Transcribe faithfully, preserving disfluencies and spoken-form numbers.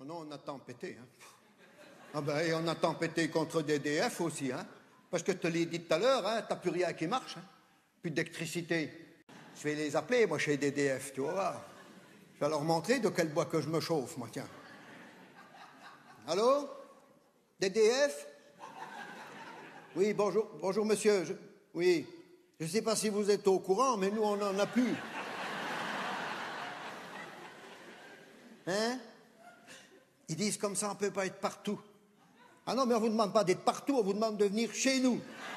non, on a tant pété. Hein. Ah ben, et on a tant pété contre D D F aussi, hein. Parce que je te l'ai dit tout à l'heure, hein, t'as plus rien qui marche. Hein. Plus d'électricité. Je vais les appeler, moi, chez D D F, tu vas voir. Je vais leur montrer de quel bois que je me chauffe, moi, tiens. Allô? D D F? Oui, bonjour, bonjour, monsieur. Je... Oui. Je ne sais pas si vous êtes au courant, mais nous, on n'en a plus. Hein? Ils disent comme ça, on ne peut pas être partout. Ah non, mais on ne vous demande pas d'être partout, on vous demande de venir chez nous.